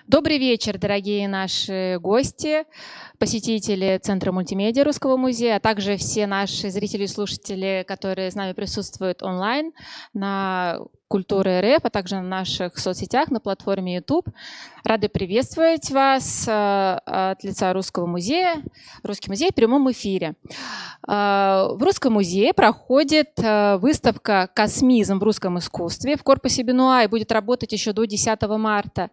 Добрый вечер, дорогие наши гости, посетители Центра мультимедиа Русского музея, а также все наши зрители и слушатели, которые с нами присутствуют онлайн на Культура РФ, а также на наших соцсетях, на платформе YouTube. Рады приветствовать вас от лица Русского музея. Русский музей в прямом эфире. В Русском музее проходит выставка «Космизм в русском искусстве» в корпусе Бенуа и будет работать еще до 10 марта.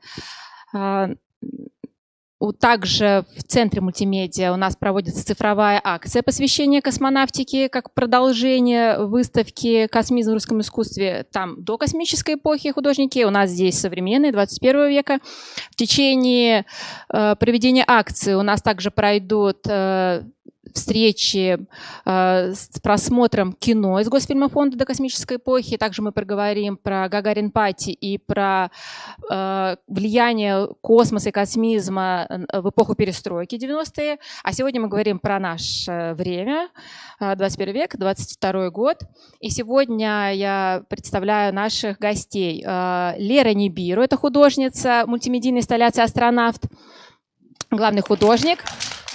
Также в Центре мультимедиа у нас проводится цифровая акция посвящения космонавтике как продолжение выставки «Космизм в русском искусстве». Там до космической эпохи художники, у нас здесь современные, 21 века. В течение проведения акции у нас также пройдут встречи с просмотром кино из Госфильмофонда до космической эпохи. Также мы поговорим про Гагарин-Пати и про влияние космоса и космизма в эпоху перестройки 90-е. А сегодня мы говорим про наше время, 21 век, 22 год. И сегодня я представляю наших гостей. Лера Нибиру, это художница мультимедийной инсталляции «Астронавт», главный художник.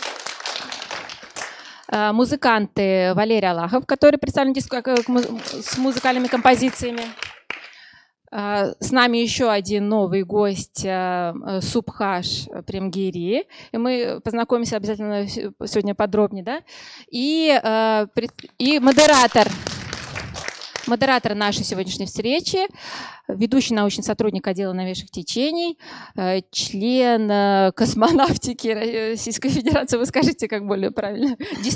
Музыканты Валерий Аллахов, который представлен с музыкальными композициями. С нами еще один новый гость Субхаш Премгири. И мы познакомимся обязательно сегодня подробнее. Да? И модератор нашей сегодняшней встречи, ведущий научный сотрудник отдела новейших течений, член космонавтики Российской Федерации. Вы скажите, как более правильно?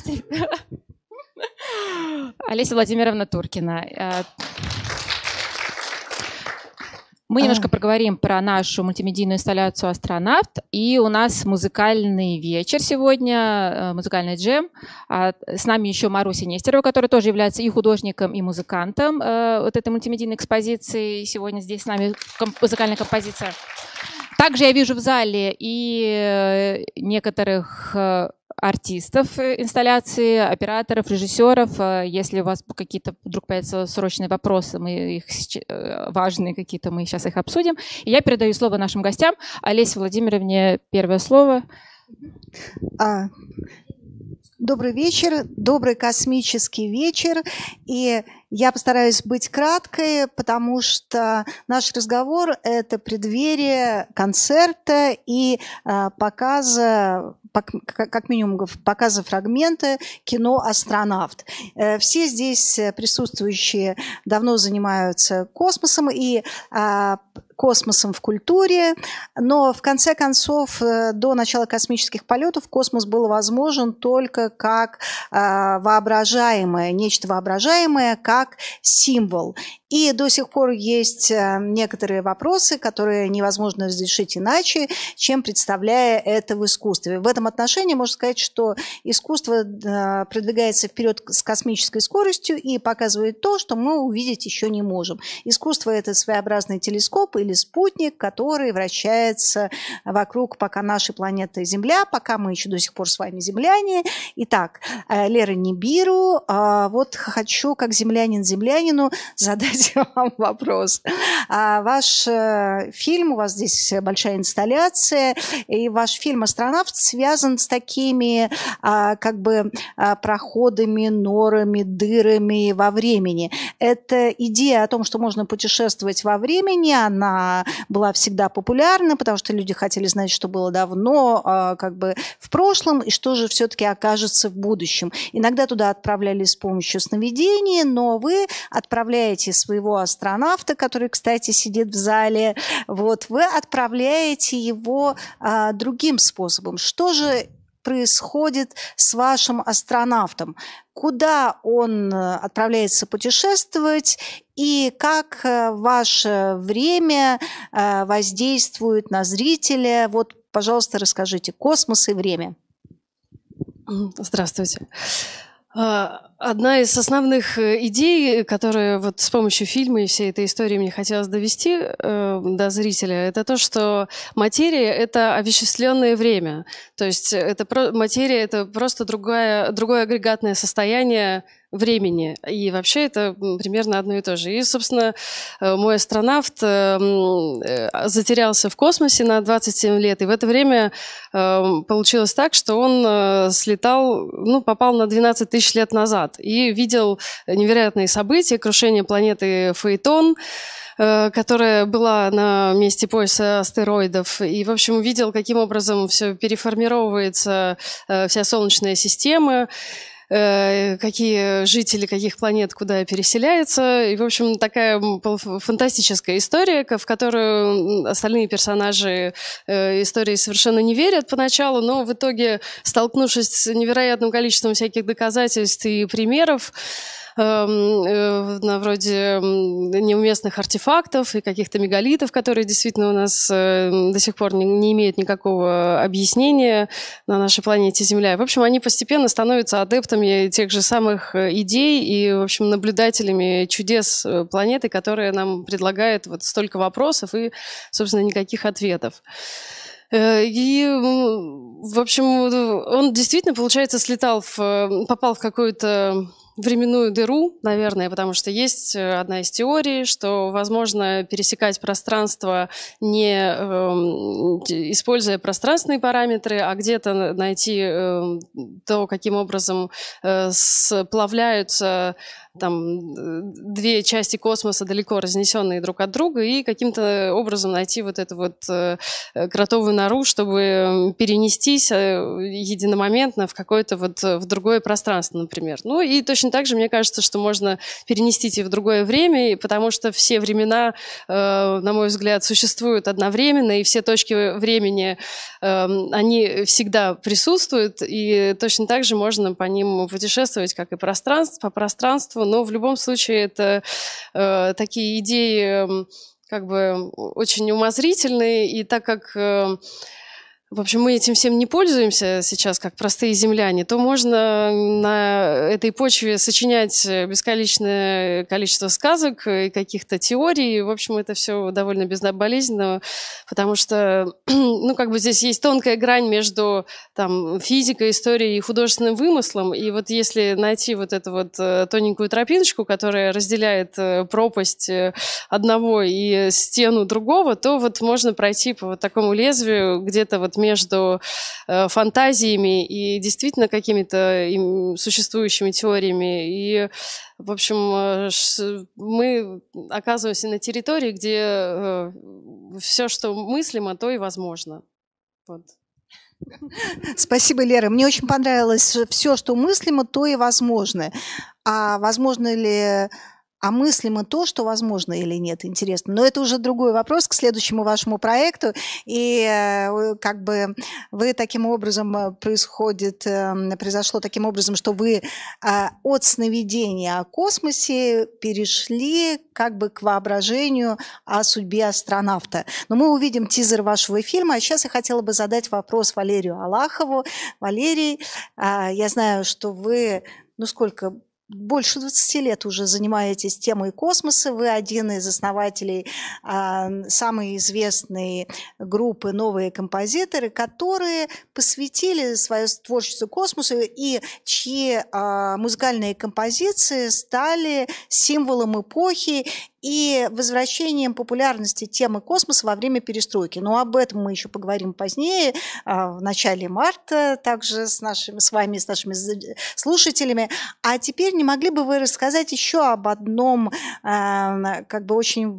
Олеся Владимировна Туркина. Мы немножко поговорим про нашу мультимедийную инсталляцию «Астронавт». И у нас музыкальный вечер сегодня, музыкальный джем. С нами еще Маруся Нестерова, которая тоже является и художником, и музыкантом вот этой мультимедийной экспозиции. Сегодня здесь с нами музыкальная композиция. Также я вижу в зале и некоторых артистов инсталляции, операторов, режиссеров. Если у вас какие-то вдруг появятся срочные вопросы, важные какие-то, мы сейчас их обсудим. И я передаю слово нашим гостям. Олесе Владимировне первое слово. Добрый вечер, добрый космический вечер. И я постараюсь быть краткой, потому что наш разговор – это преддверие концерта и показа, как минимум, показа фрагмента кино «Астронавт». Все здесь присутствующие давно занимаются космосом и космосом в культуре, но в конце концов до начала космических полетов космос был возможен только как воображаемое, нечто воображаемое, как символ. И до сих пор есть некоторые вопросы, которые невозможно разрешить иначе, чем представляя это в искусстве. В этом отношении можно сказать, что искусство продвигается вперед с космической скоростью и показывает то, что мы увидеть еще не можем. Искусство – это своеобразный телескоп или спутник, который вращается вокруг пока нашей планеты Земля, пока мы еще до сих пор с вами земляне. Итак, Лера Нибиру, вот хочу, как землянин землянину, задать вам вопрос. Ваш фильм, у вас здесь большая инсталляция, и ваш фильм «Астронавт» связан с такими как бы проходами, норами, дырами во времени. Эта идея о том, что можно путешествовать во времени, она была всегда популярна, потому что люди хотели знать, что было давно, как бы в прошлом, и что же все-таки окажется в будущем. Иногда туда отправлялись с помощью сновидений, но вы отправляете своего астронавта, который, кстати, сидит в зале, вот, вы отправляете его другим способом. Что же происходит с вашим астронавтом? Куда он отправляется путешествовать и как ваше время воздействует на зрителя? Вот, пожалуйста, расскажите. Космос и время. Здравствуйте. Одна из основных идей, которые вот с помощью фильма и всей этой истории мне хотелось довести до зрителя, это то, что материя — это овеществленное время. То есть материя — это просто другое агрегатное состояние времени. И вообще это примерно одно и то же. И, собственно, мой астронавт затерялся в космосе на 27 лет. И в это время получилось так, что он слетал, попал на 12 тысяч лет назад и видел невероятные события, крушение планеты Фаэтон, которая была на месте пояса астероидов. И, в общем, видел, каким образом все переформировывается, вся Солнечная система, какие жители каких планет куда переселяются. И, в общем, такая фантастическая история, в которую остальные персонажи истории совершенно не верят поначалу, но в итоге, столкнувшись с невероятным количеством всяких доказательств и примеров, вроде неуместных артефактов и каких-то мегалитов, которые действительно у нас до сих пор не имеют никакого объяснения на нашей планете Земля. В общем, они постепенно становятся адептами тех же самых идей и, в общем, наблюдателями чудес планеты, которые нам предлагают вот столько вопросов и, собственно, никаких ответов. И, в общем, он действительно, получается, попал в какую-то временную дыру, наверное, потому что есть одна из теорий, что возможно пересекать пространство, не используя пространственные параметры, а где-то найти то, каким образом сплавляются две части космоса, далеко разнесенные друг от друга, и каким-то образом найти вот эту вот кротовую нору, чтобы перенестись единомоментно в какое-то в другое пространство, например. Ну и точно так же, мне кажется, что можно перенестись и в другое время, потому что все времена, на мой взгляд, существуют одновременно, и все точки времени, они всегда присутствуют, и точно так же можно по ним путешествовать, как и по пространству. Но в любом случае это такие идеи как бы очень умозрительные, и так как в общем, мы этим всем не пользуемся сейчас, как простые земляне, то можно на этой почве сочинять бесконечное количество сказок и каких-то теорий. В общем, это все довольно безболезненно, потому что, здесь есть тонкая грань между физикой, историей и художественным вымыслом. И вот если найти вот эту вот тоненькую тропиночку, которая разделяет пропасть одного и стену другого, то вот можно пройти по вот такому лезвию где-то вот между фантазиями и действительно какими-то существующими теориями. И, в общем, мы оказываемся на территории, где все, что мыслимо, то и возможно. Вот. Спасибо, Лера. Мне очень понравилось все, что мыслимо, то и возможно. А возможно ли... А мыслимо то, что возможно или нет, интересно. Но это уже другой вопрос к следующему вашему проекту. И как бы вы таким образом произошло таким образом, что вы от сновидения о космосе перешли как бы к воображению о судьбе астронавта. Но мы увидим тизер вашего фильма. А сейчас я хотела бы задать вопрос Валерию Аллахову. Валерий, я знаю, что вы, больше 20 лет уже занимаетесь темой космоса. Вы один из основателей самой известной группы «Новые композиторы», которые посвятили свое творчество космосу и чьи музыкальные композиции стали символом эпохи и возвращением популярности темы космоса во время перестройки. Но об этом мы еще поговорим позднее, в начале марта, также с нашими слушателями. А теперь не могли бы вы рассказать еще об одном очень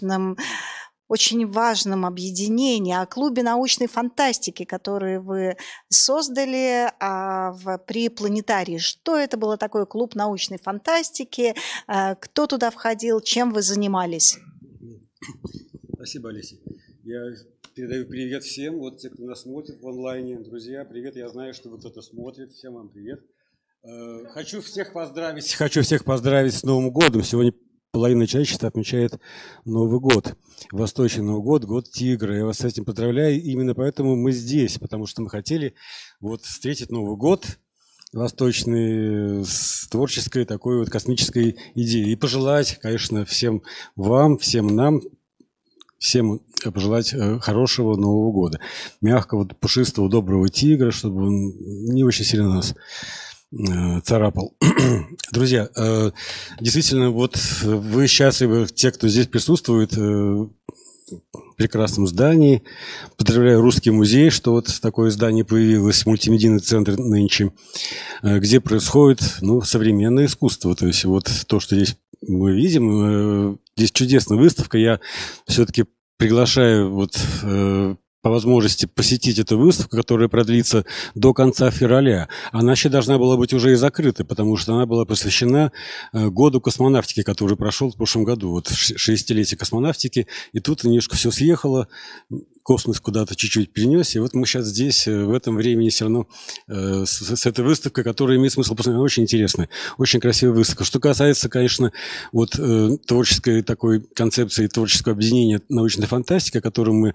важном объединении, о клубе научной фантастики, который вы создали при планетарии. Что это было такое клуб научной фантастики? Кто туда входил? Чем вы занимались? Спасибо, Олеся. Я передаю привет всем, те, кто нас смотрит в онлайне. Друзья, привет. Я знаю, что вы кто-то смотрит. Всем вам привет. Хочу всех поздравить с Новым годом. Сегодня половина человечества отмечает Новый год, Восточный Новый год, год тигра. Я вас с этим поздравляю. Именно поэтому мы здесь, потому что мы хотели встретить Новый год восточной, с творческой такой вот космической идеей. И пожелать, конечно, всем вам, всем нам, всем пожелать хорошего Нового года. Мягкого, пушистого, доброго тигра, чтобы он не очень сильно нас царапал. Друзья, действительно, вот вы счастливы, те, кто здесь присутствует, в прекрасном здании. Поздравляю Русский музей, что вот такое здание появилось, мультимедийный центр нынче, где происходит современное искусство. То есть вот то, что здесь мы видим, здесь чудесная выставка. Я все-таки приглашаю вот по возможности посетить эту выставку, которая продлится до конца февраля. Она еще должна была быть уже и закрыта, потому что она была посвящена году космонавтики, который прошел в прошлом году. Вот 60-летие космонавтики. И тут немножко все съехало. Космос куда-то чуть-чуть перенес, и вот мы сейчас здесь, в этом времени все равно с этой выставкой, которая имеет смысл посмотреть, очень интересная, очень красивая выставка. Что касается, конечно, вот творческой такой концепции, творческого объединения научной фантастики, которую мы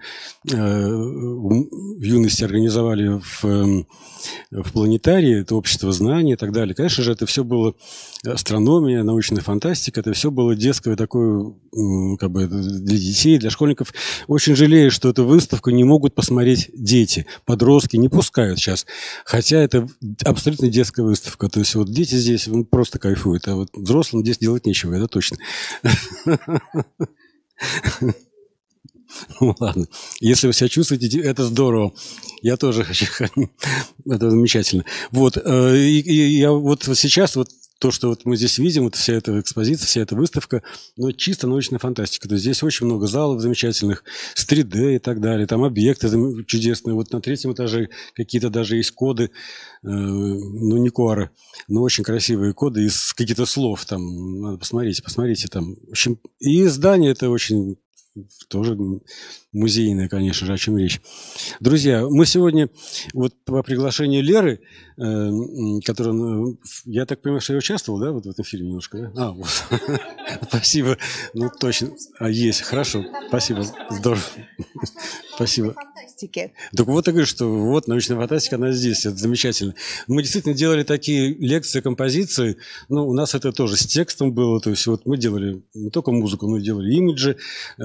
в юности организовали в планетарии, это общество знаний и так далее. Конечно же, это все было астрономия, научная фантастика, это все было детское такое, как бы для детей, для школьников. Очень жалею, что эту выставку не могут посмотреть дети, подростки не пускают сейчас. Хотя это абсолютно детская выставка. То есть вот дети здесь просто кайфуют, а вот взрослым здесь делать нечего, это точно. Ну ладно, если вы себя чувствуете, это здорово. Я тоже хочу. Это замечательно. Вот, и я вот сейчас вот то, что вот мы здесь видим, вот вся эта экспозиция, вся эта выставка, ну, чисто научная фантастика. То есть здесь очень много залов замечательных, с 3D и так далее. Там объекты чудесные. Вот на 3-м этаже какие-то даже есть коды, ну, не QR, но очень красивые коды из каких-то слов. Там, надо посмотрите там. В общем, и здание это очень тоже музейная, конечно же, о чем речь. Друзья, мы сегодня вот по приглашению Леры, которая, я так понимаю, что я участвовал, да, вот в этом фильме немножко, да? Вот. Спасибо, ну точно, есть, хорошо, спасибо, здорово, спасибо. Так вот я говорю, что вот научная фантастика, она здесь, это замечательно. Мы действительно делали такие лекции, композиции, ну, у нас это тоже с текстом было, то есть вот мы делали не только музыку, мы делали имиджи,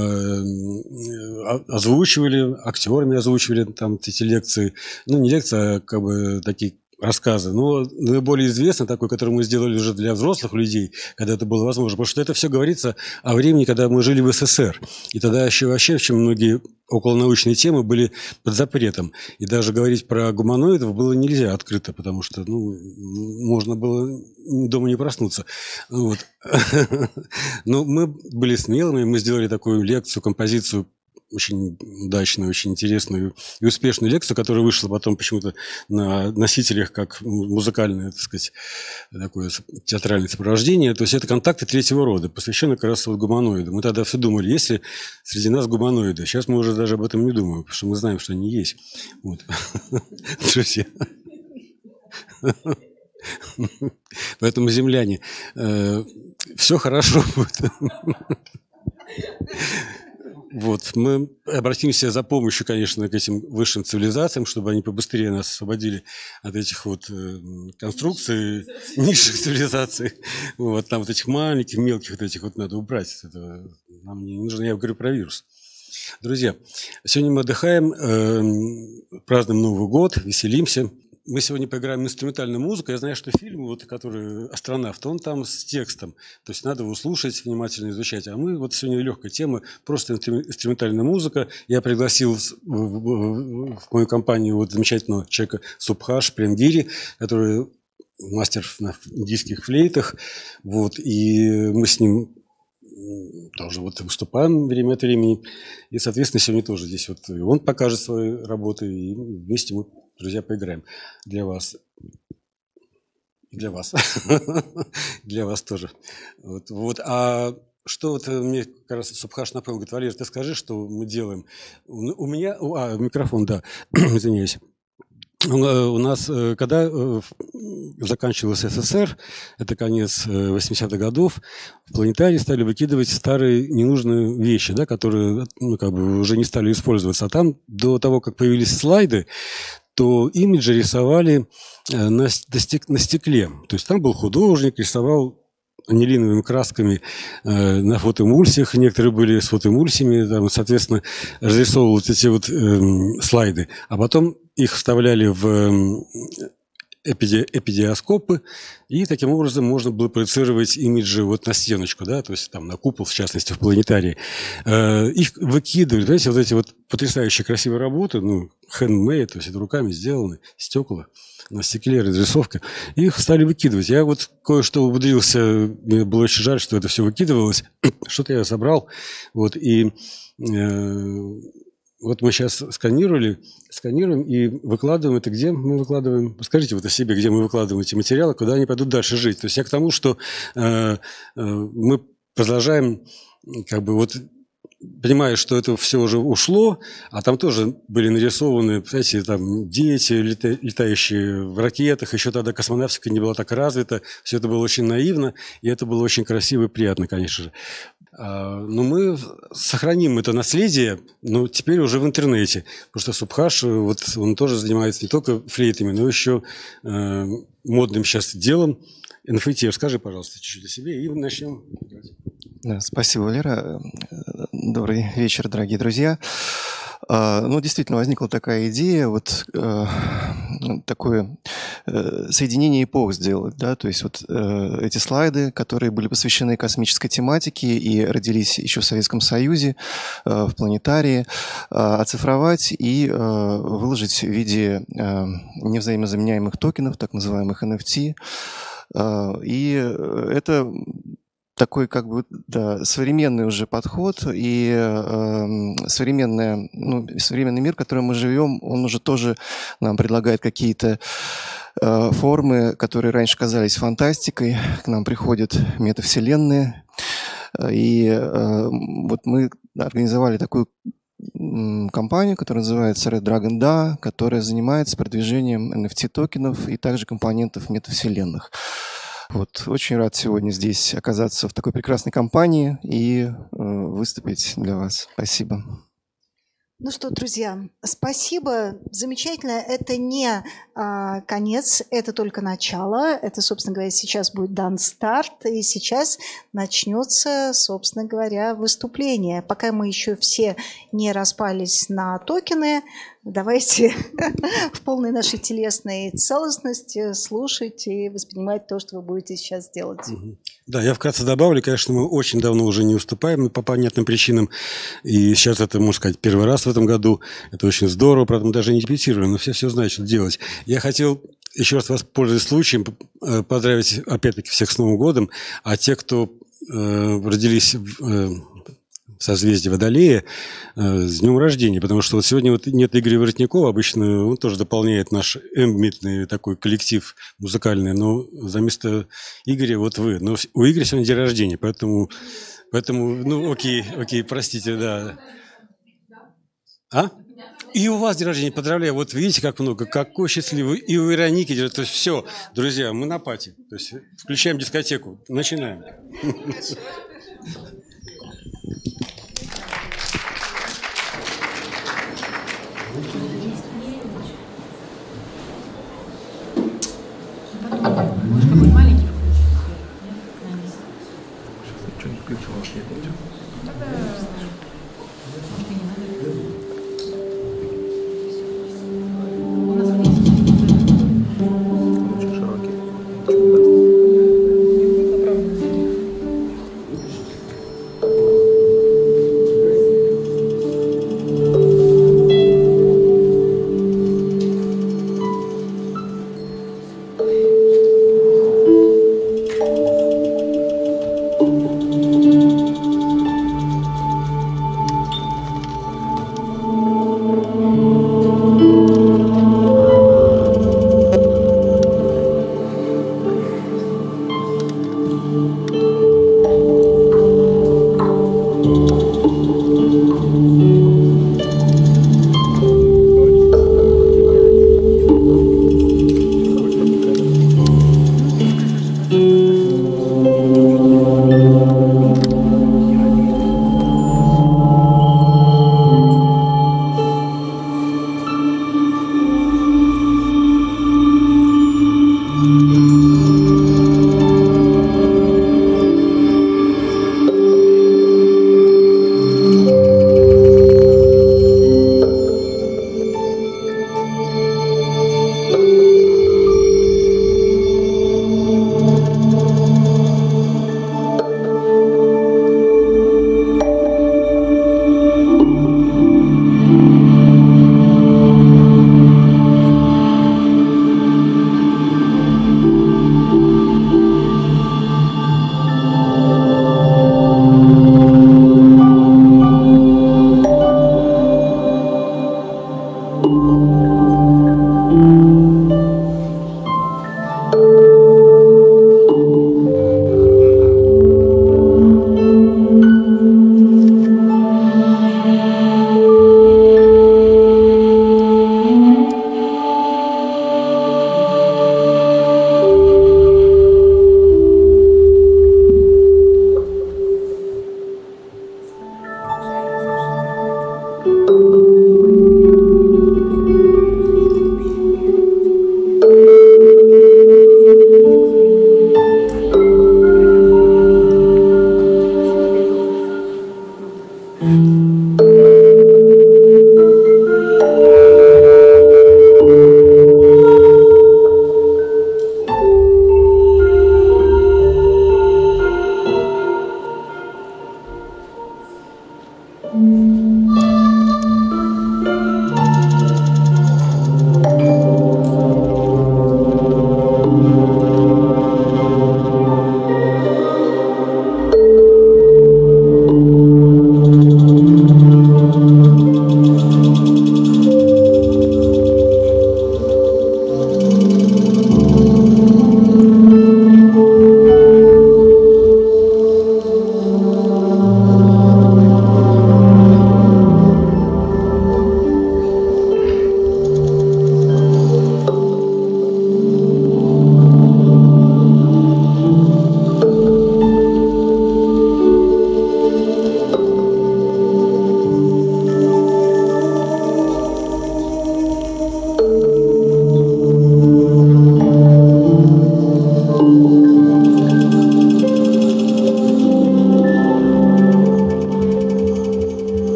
озвучивали, актерами озвучивали там эти лекции, ну, не лекции, а как бы такие рассказы. Но наиболее известный такой, который мы сделали уже для взрослых людей, когда это было возможно, потому что это все говорится о времени, когда мы жили в СССР. И тогда еще вообще очень многие околонаучные темы были под запретом. И даже говорить про гуманоидов было нельзя открыто, потому что можно было дома не проснуться. Вот. Но мы были смелыми, мы сделали такую лекцию, композицию, очень удачную, очень интересную и успешную лекцию, которая вышла потом почему-то на носителях как музыкальное, так сказать, такое театральное сопровождение. То есть это контакты третьего рода, посвященные как раз вот гуманоидам. Мы тогда все думали, есть ли среди нас гуманоиды. Сейчас мы уже даже об этом не думаем, потому что мы знаем, что они есть. Вот. Друзья. Поэтому, земляне, все хорошо будет. Вот, мы обратимся за помощью, конечно, к этим высшим цивилизациям, чтобы они побыстрее нас освободили от этих вот конструкций, низших цивилизаций. Вот, там вот этих маленьких, мелких вот этих вот надо убрать. Это нам не нужно, я говорю про вирус. Друзья, сегодня мы отдыхаем, празднуем Новый год, веселимся. Мы сегодня поиграем инструментальную музыку. Я знаю, что фильм, вот, который «Астронавт», он там с текстом. То есть надо его слушать, внимательно изучать. А мы вот сегодня легкая тема, просто инструментальная музыка. Я пригласил в мою компанию вот замечательного человека Субхаш Премгири, который мастер на индийских флейтах. Вот, и мы с ним тоже вот выступаем время от времени. И, соответственно, сегодня тоже здесь вот он покажет свои работы, и вместе мы, друзья, поиграем для вас. И для вас. Для вас тоже. Вот. А что вот мне как раз Субхаш напомнил, говорит: Валер, ты скажи, что мы делаем. У меня... микрофон, да. Извиняюсь. У нас, когда заканчивался СССР, это конец 80-х годов, в планетарии стали выкидывать старые ненужные вещи, да, которые как бы уже не стали использоваться. А там до того, как появились слайды, то имиджи рисовали на стекле. То есть там был художник, рисовал анилиновыми красками на фотоэмульсиях. Некоторые были с фотоэмульсиями, там, соответственно, разрисовывал вот эти вот слайды. А потом их вставляли в эпидиоскопы, и таким образом можно было проецировать имиджи вот на стеночку, да, то есть там на купол, в частности, в планетарии. Их выкидывали, знаете, вот эти вот потрясающие красивые работы, ну, handmade, то есть это руками сделаны, стекла на стекле, разрисовка, и их стали выкидывать. Я вот кое-что умудрился, мне было очень жаль, что это все выкидывалось, что-то я собрал, вот, и вот мы сейчас сканируем и выкладываем это. Где мы выкладываем? Скажите вот о себе, где мы выкладываем эти материалы, куда они пойдут дальше жить. То есть я к тому, что мы продолжаем, как бы вот, понимая, что это все уже ушло, а там тоже были нарисованы, знаете, там дети, летающие в ракетах, еще тогда космонавтика не была так развита, все это было очень наивно, и это было очень красиво и приятно, конечно же. Но мы сохраним это наследие, но теперь уже в интернете, потому что Субхаш, вот он тоже занимается не только флейтами, но еще модным сейчас делом. NFT, расскажи, пожалуйста, чуть-чуть о себе, и начнем. Да, спасибо, Валера. Добрый вечер, дорогие друзья. Ну, действительно, возникла такая идея, вот такое соединение эпох сделать, да, то есть вот эти слайды, которые были посвящены космической тематике и родились еще в Советском Союзе, в планетарии, оцифровать и выложить в виде невзаимозаменяемых токенов, так называемых NFT. И это такой, как бы, да, современный уже подход и современный мир, в котором мы живем, он уже тоже нам предлагает какие-то формы, которые раньше казались фантастикой. К нам приходят метавселенные. И вот мы организовали такую компанию, которая называется Red Dragon DAO, которая занимается продвижением NFT-токенов и также компонентов метавселенных. Вот, очень рад сегодня здесь оказаться в такой прекрасной компании и выступить для вас. Спасибо. Ну что, друзья, спасибо. Замечательно. Это не конец, это только начало. Это, собственно говоря, сейчас будет дан старт, и сейчас начнется, собственно говоря, выступление. Пока мы еще все не распались на токены, давайте в полной нашей телесной целостности слушать и воспринимать то, что вы будете сейчас делать. Да, я вкратце добавлю, конечно, мы очень давно уже не выступаем по понятным причинам, и сейчас это, можно сказать, первый раз в этом году. Это очень здорово, правда, мы даже не репетируем, но все знают, что делать. Я хотел еще раз, воспользуясь случаем, поздравить, опять-таки, всех с Новым годом, а те, кто родились в созвездие Водолея, с днем рождения, потому что вот сегодня вот нет Игоря Воротникова, обычно он тоже дополняет наш эмбитный такой коллектив музыкальный, но за место Игоря вот вы. Но у Игоря сегодня день рождения, поэтому ну окей, простите, да. А? И у вас день рождения, поздравляю, вот видите, как много, какой счастливый, и у Вероники, то есть все, друзья, мы на пати, то есть включаем дискотеку, начинаем. Какой маленький. Что не включил, может, не будет? Может, и не надо. Очень широкий.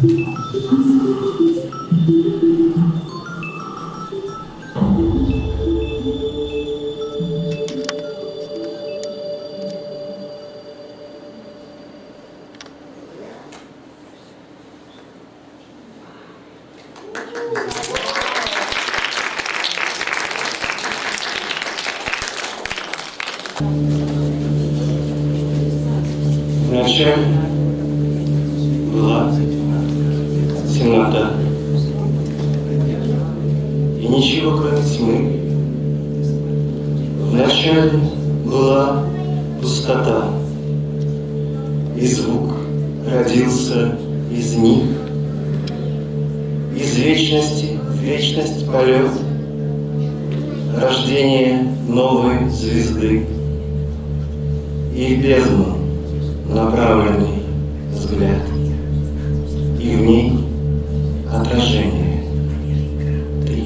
Вначале была темнота, и ничего, кроме тьмы. Вначале была пустота, и звук родился из них. Из вечности в вечность полет, рождение новой звезды. И в бездну направленный взгляд, и в ней отражение ты.